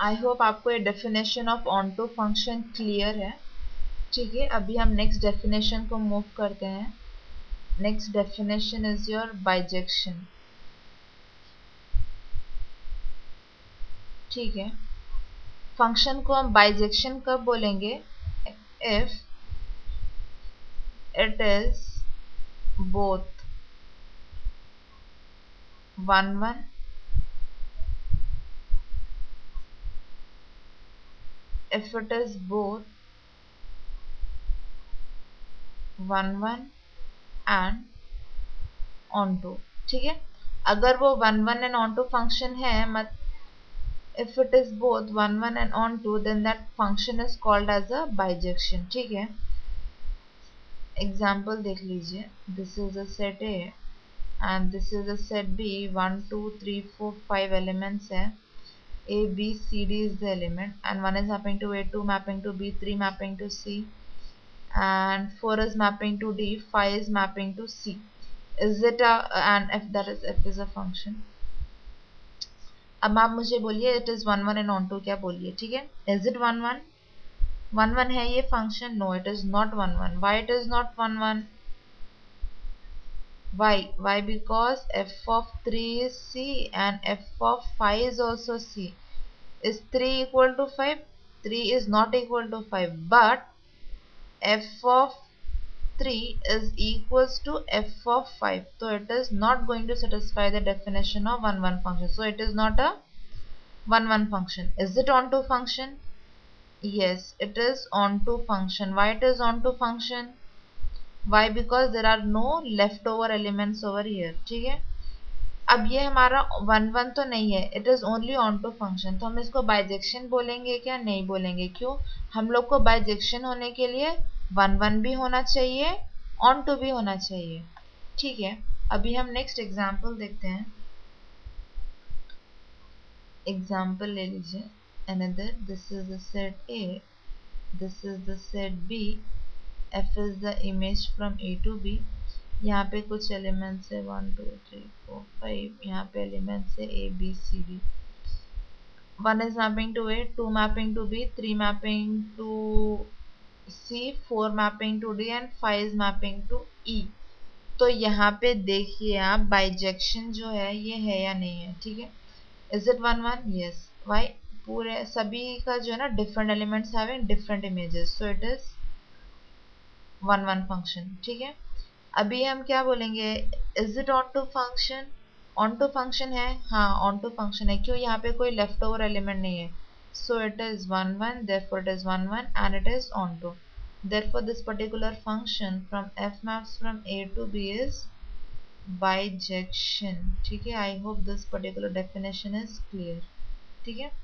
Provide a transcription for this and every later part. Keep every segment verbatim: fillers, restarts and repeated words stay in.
आई hope आपको ये definition of onto function clear है। ठीक है, अभी हम नेक्स्ट डेफिनेशन को मूव करते हैं। Next definition is your bijection. ठीक है, फंक्शन को हम बाइजेक्शन कब बोलेंगे? If it is both one one if it is both one one and onto। ठीक है, अगर वो one one and onto function है, मत if it is both one one and onto, then that function is called as a bijection। ठीक है, example देख लीजिए। This is a set A and this is a set B, one two three four five elements है। A, B, C, D is the element and one is mapping to A, two mapping to B, three mapping to C and four is mapping to D, five is mapping to C। Is it a and f that is f is a function। अब आप मुझे बोलिए it is one one and onto क्या बोलिए। ठीक है, is it one one? One one है ये function? No, it is not one one. Why it is not one one? Why? Why? Because f of three is C and f of five is also C। Is three equal to five? three is not equal to five, but f of three is equals to f of five, so it is not going to satisfy the definition of one one function, so it is not a one one function। Is it onto function? Yes, it is onto function। Why it is onto function? Why? Because there are no leftover elements over here। ठीक है, अब ये हमारा one one तो नहीं है, it is only onto function, तो हम इसको बाइजेक्शन बोलेंगे क्या? नहीं बोलेंगे। क्यों? हम लोग को बाइजेक्शन होने के लिए वन वन भी होना चाहिए, ऑनटू भी होना चाहिए। ठीक है, अभी हम नेक्स्ट एग्जांपल देखते हैं। एग्जांपल ले लीजिए another. This is the set A, this is the set B, F is the image from A to B. यहाँ पे कुछ एलिमेंट्स है one two three four five, यहाँ पे एलिमेंट्स है A B C D. One is mapping to A, two mapping to B, three mapping to C, four mapping to D and five is mapping to E. तो यहाँ पे देखिए आप, bijection जो है ये है या नहीं है। ठीक है, is it one one? Yes. Why? पूरे सभी का जो है ना different elements having different images, so it is one one function. ठीक है, अभी हम क्या बोलेंगे? Is it onto function? Onto function है, हाँ ऑन टू फंक्शन है। क्यों? यहाँ पे कोई लेफ्ट ओवर एलिमेंट नहीं है, so it is one one, therefore it is one one and it is onto. Therefore this particular function from f maps from A to B is bijection। ठीक है, I hope this particular definition is clear. ठीक है,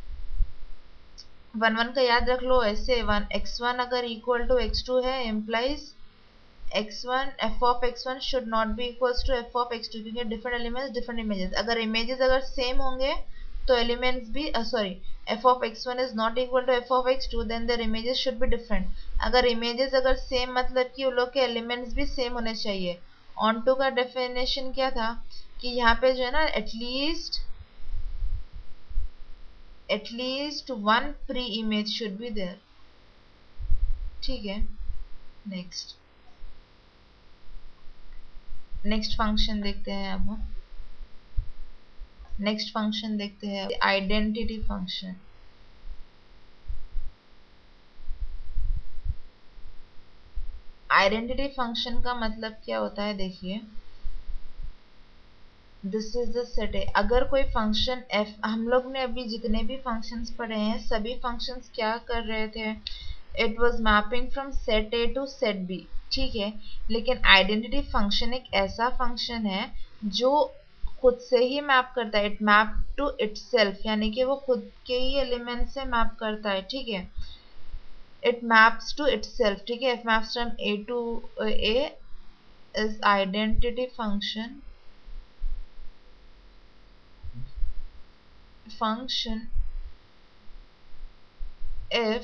one one का याद रख लो ऐसे, one x one अगर इक्वल टू एक्स टू है, implies x one f of x one should not be equals to f of x two, क्योंकि डिफरेंट एलिमेंट्स डिफरेंट इमेजेस। अगर इमेजेस अगर सेम होंगे तो एलिमेंट्स भी sorry f of x one is not equal to f of x to, then their images should be different। अगर images अगर same मतलब कि उन लोग के एलिमेंट्स भी सेम होने चाहिए। ऑन टू का डेफिनेशन क्या था कि यहाँ पे जो है ना at least at least one pre image should be there. ठीक है, नेक्स्ट नेक्स्ट फंक्शन देखते हैं। अब हम नेक्स्ट फंक्शन देखते हैं, आइडेंटिटी फंक्शन। आइडेंटिटी फंक्शन का मतलब क्या होता है? देखिए, this is the set A. अगर कोई फंक्शन f, हम लोग ने अभी जितने भी फंक्शंस पढ़े हैं सभी फंक्शंस क्या कर रहे थे? It was mapping from set A to set B. ठीक है, लेकिन आइडेंटिटी फंक्शन एक ऐसा फंक्शन है जो खुद से ही मैप करता है। इट मैप टू इटसेल्फ, यानी कि वो खुद के ही एलिमेंट से मैप करता है। ठीक है, इट मैप्स टू इटसेल्फ। ठीक है, if maps from A to A is identity function function if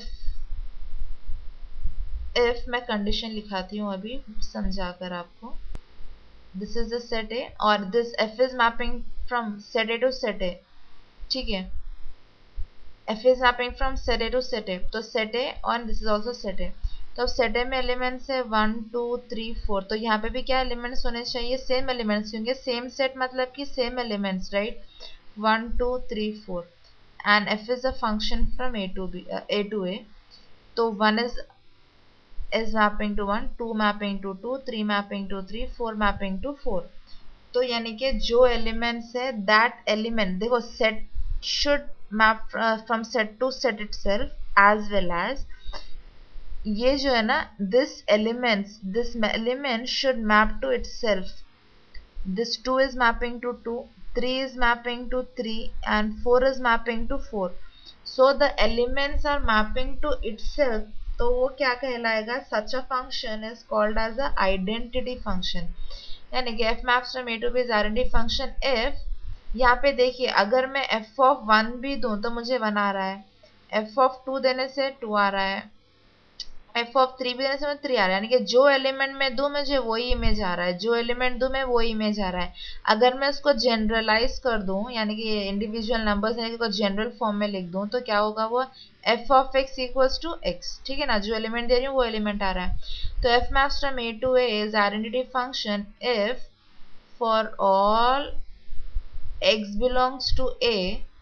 if मैं कंडीशन लिखाती हूँ अभी समझाकर आपको। This is the set A और this f is mapping from set A to set A. ठीक है, f is mapping from set A to set A, तो set A और this is also set A. तो set A में elements है one two three four, तो यहाँ पे भी क्या एलिमेंट्स होने चाहिए, सेम एलिमेंट्स, क्योंकि सेम सेट मतलब कि same elements, right, one two three four. And f is a function from A to B, uh, A to A. तो one is is mapping to one, two mapping to two, three mapping to three, four mapping to four. तो यानी कि जो elements है that element, देखो set should map from set to set itself as well as ये जो है ना this elements this element should map to itself. This two is mapping to two, three is mapping to three and four is mapping to four. So the elements are mapping to itself. तो वो क्या कहलाएगा, such a function is called as a identity function. यानी कि f maps from A to B is identity function if, यहाँ पे देखिए अगर मैं f ऑफ वन भी दूं तो मुझे वन आ रहा है, f ऑफ टू देने से टू आ रहा है, f ऑफ थ्री भी देने से मुझे थ्री आ रहा है. यानी कि जो एलिमेंट मैं दूं मुझे वही इमेज आ रहा है, जो एलिमेंट दूं मैं वही इमेज आ रहा है. अगर मैं उसको जनरलाइज कर दूं, यानी कि इंडिविजुअल नंबर्स यानी कि जनरल फॉर्म में लिख दूं, तो क्या होगा, वो f of x equals to x. ठीक है ना, जो एलिमेंट दे रही हूँ वो एलिमेंट आ रहा है. तो f maps from A to A is identity function if for all x belongs to A,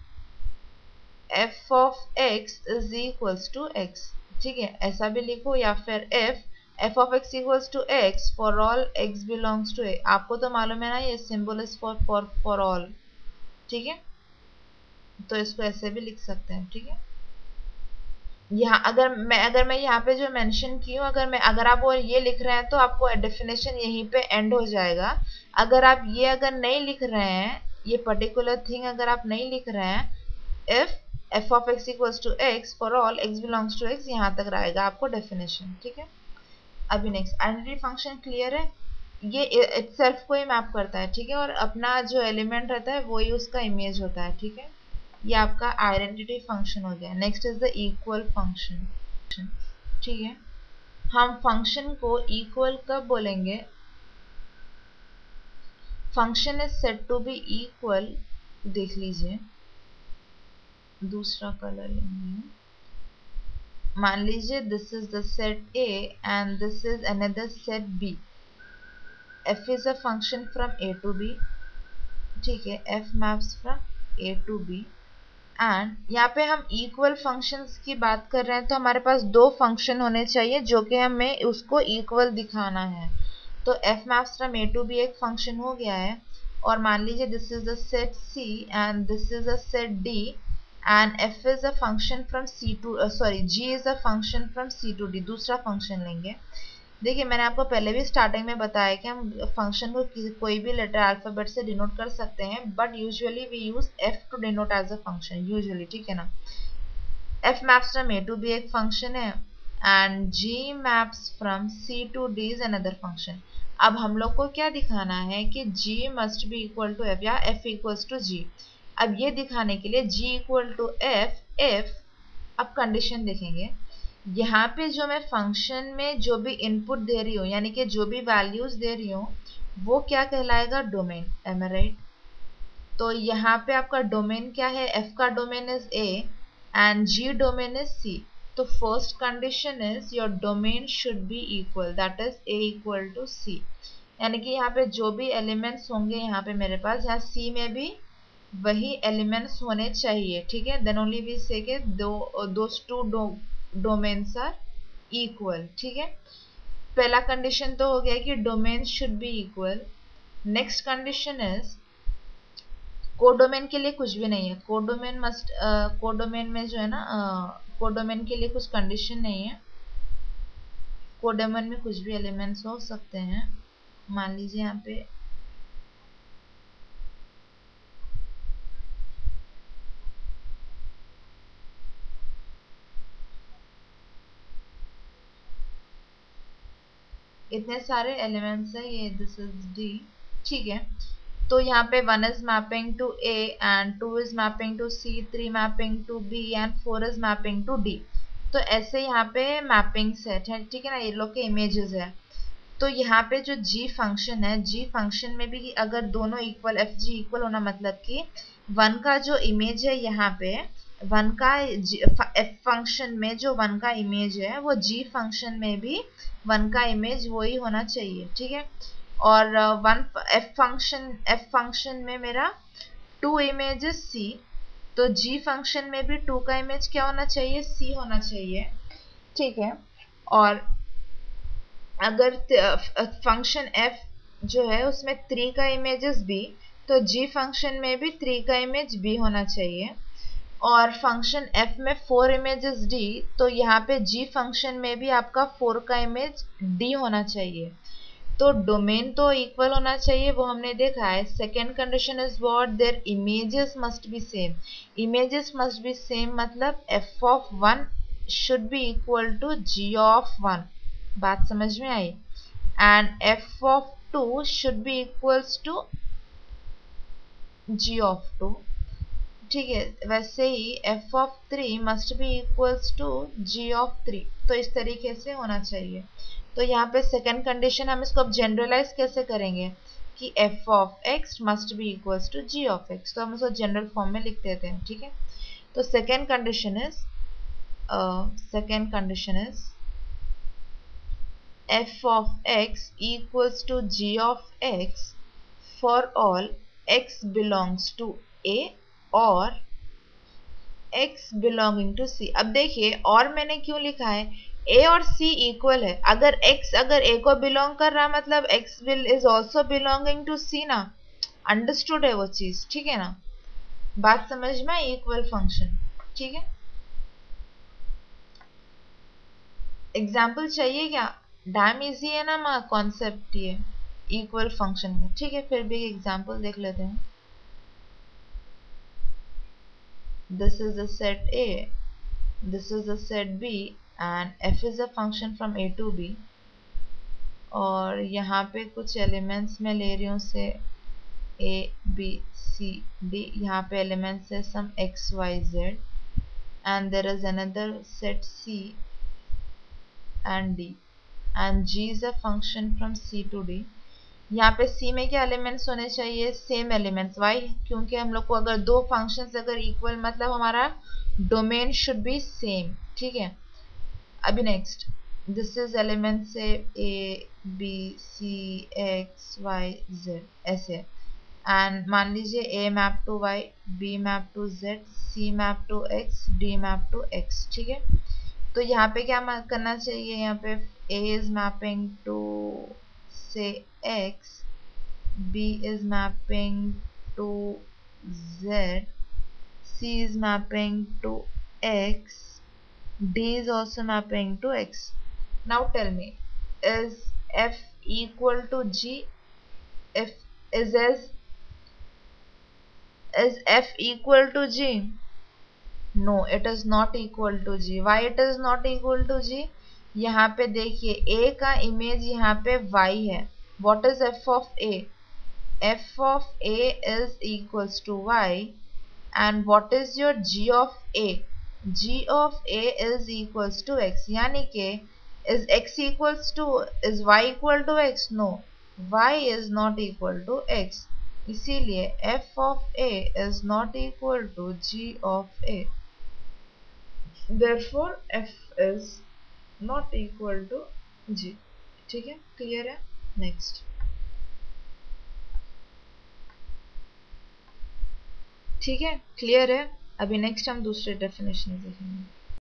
f of x is equals to x. ठीक है, ऐसा भी लिखो, या फिर if f of x equals to x for all x belongs to A. आपको तो मालूम है ना ये symbol is for for for all. ठीक है, तो इसको ऐसे भी लिख सकते हैं. ठीक है, यहाँ अगर मैं अगर मैं यहाँ पे जो मेंशन की हूँ, अगर मैं अगर आप वो ये लिख रहे हैं तो आपको डेफिनेशन यहीं पे एंड हो जाएगा. अगर आप ये अगर नहीं लिख रहे हैं, ये पर्टिकुलर थिंग अगर आप नहीं लिख रहे हैं, if f of x equals to x for all x belongs to x, यहाँ तक रहेगा आपको डेफिनेशन. ठीक है, अभी नेक्स्ट आइडेंटिटी फंक्शन क्लियर है, ये इटसेल्फ को ही मैप करता है. ठीक है, और अपना जो एलिमेंट रहता है वही उसका इमेज होता है. ठीक है, ये आपका आइडेंटिटी फंक्शन हो गया. Next is the equal function. ठीक है, हम फंक्शन को इक्वल कब बोलेंगे, function is said to be equal. देख लीजिए, दूसरा कलर लेंगे. मान लीजिए this is the set A and this is another set B. f is a function from A to B. ठीक है, f maps from A to B. And यहाँ पे हम इक्वल फंक्शंस की बात कर रहे हैं, तो हमारे पास दो फंक्शन होने चाहिए जो कि हमें उसको इक्वल दिखाना है. तो f maps from A to B एक फंक्शन हो गया है. और मान लीजिए this is the set C and this is a set D and f is a function from C to sorry G is a function from C to D. दूसरा function लेंगे. देखिए मैंने आपको पहले भी स्टार्टिंग में बताया कि हम फंक्शन को कोई भी लेटर अल्फाबेट से डिनोट कर सकते हैं, but usually we use f to denote as a function usually. ठीक है ना, f maps from A to B एक फंक्शन है and G maps from C to D is another function. अब हम लोग को क्या दिखाना है कि G must be equal to f या f इक्वल्स टू G. अब ये दिखाने के लिए G equal to f if, अब कंडीशन देखेंगे. यहाँ पे जो मैं फंक्शन में जो भी इनपुट दे रही हूँ, यानी कि जो भी वैल्यूज दे रही हूँ, वो क्या कहलाएगा, डोमेन. एम आई राइट? तो यहाँ पे आपका डोमेन क्या है, f का domain is A and G domain is C. तो first condition is your domain should be equal, that is A equal to C. यानी कि यहाँ पे जो भी एलिमेंट्स होंगे यहाँ पे मेरे पास, यहाँ C में भी वही एलिमेंट्स होने चाहिए. ठीक है, देन ओनली वी से के दो those two domains are equal. ठीक है, पहला कंडीशन तो हो गया कि domain should be equal. Next condition is codomain के लिए कुछ भी नहीं है. कोडोमेन मस्ट कोडोमेन में जो है ना कोडोमेन के लिए कुछ कंडीशन नहीं है. कोडोमेन में कुछ भी एलिमेंट्स हो सकते हैं. मान लीजिए यहाँ पे इतने सारे एलिमेंट्स है, ये दिस इज D. ठीक है, तो यहाँ पे one is mapping to A and two is mapping to C, three mapping to B and four is mapping to D. तो ऐसे यहाँ पे मैपिंग सेट है. ठीक है ना, ये लोग के इमेजेस है. तो यहाँ पे जो G फंक्शन है, G फंक्शन में भी अगर दोनों इक्वल, एफ जी इक्वल होना मतलब कि वन का जो इमेज है यहाँ पे वन का एफ फंक्शन में जो वन का इमेज है वो जी फंक्शन में भी वन का इमेज वही होना चाहिए, ठीक है। और one F function F function में मेरा टू इमेजेस सी, तो जी फंक्शन में भी टू का इमेज क्या होना चाहिए, सी होना चाहिए, ठीक है। और अगर फंक्शन एफ जो है उसमें थ्री का इमेजेस बी, तो जी फंक्शन में भी थ्री का इमेज बी होना चाहिए। और फंक्शन एफ में फोर इमेजेस डी, तो यहाँ पे जी फंक्शन में भी आपका फोर का इमेज डी होना चाहिए। तो डोमेन तो इक्वल होना चाहिए, वो हमने देखा है। Second condition is what, their images must be same. Images must be same मतलब F of one should be equal to G of one. बात समझ में आई? And F of two should be equals to G of two, ठीक है। वैसे ही F of three must be equals to G of three. तो इस तरीके से होना चाहिए। तो यहाँ पे सेकेंड कंडीशन हम इसको अब जनरलाइज कैसे करेंगे कि F of X must be equals to G of X, तो हम इसको जनरल फॉर्म में लिख देते हैं, ठीक है। तो second condition is second condition is F of X equals to G of X for all x belongs to a और x belonging to c। अब देखिए, और मैंने क्यों लिखा है, a और c इक्वल है। अगर x अगर a को बिलोंग कर रहा मतलब x will is also belonging to c ना। अंडरस्टूड है वो चीज, ठीक है ना? बात समझ में आई? इक्वल फंक्शन, ठीक है। एग्जाम्पल चाहिए क्या? डैम इजी है ना माँ, कॉन्सेप्ट ये इक्वल फंक्शन का, ठीक है। फिर भी एग्जाम्पल देख लेते हैं। This is the set A, this is the set B and f is a function from A to B। और यहाँ पे कुछ एलिमेंट्स में ले रही हूँ से A, B, C, D। यहाँ पे एलिमेंट्स है some x, y, z and there is another set C and D and G is a function from C to D। यहाँ पे C में क्या एलिमेंट्स होने चाहिए? Same elements. वाई? क्योंकि हम लोग को अगर दो फंक्शंस अगर इक्वल मतलब हमारा डोमेन शुड बी सेम, ठीक है। अभी नेक्स्ट, दिस इज एलिमेंट से A B C X Y Z ऐसे, एंड मान लीजिए A map to Y, B map to Z, C map to X, D map to X, ठीक है। तो यहाँ पे क्या करना चाहिए? यहाँ पे A is mapping to say x, b is mapping to z, c is mapping to x, d is also mapping to x। Now tell me, is f equal to g? If is as is f equal to g? No, it is not equal to g। Why it is not equal to g? यहाँ पे देखिए a का image यहाँ पे y है। What is f of a? F of a is equals to y and what is your g of a? G of a is equals to x। यानी कि is x equals to is y equal to x? No, y is not equal to x। इसीलिए f of a is not equal to g of a। Therefore f is not equal to g। ठीक है, clear है? Next, ठीक है, clear है। अभी next हम दूसरे डेफिनेशन देखेंगे।